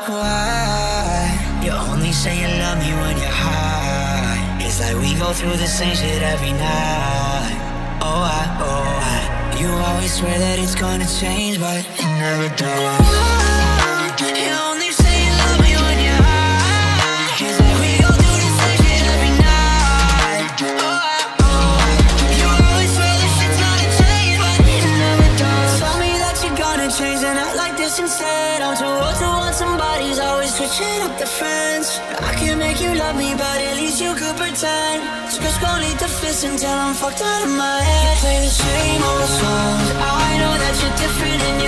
why you only say you love me when you're high? It's like we go through the same shit every night. Oh, I, you always swear that it's gonna change, but it never does. You only say you love me when you're high. It's like we go through the same shit every night. Oh, you always swear that shit's gonna change, but it never does. Tell me that you're gonna change and act like this instead. I'm too old to want somebody's always switching up the friends. I can make you love me, but at least you could pretend. Just gon' need the fist until I'm fucked out of my head. You play the same old songs. I know that you're different and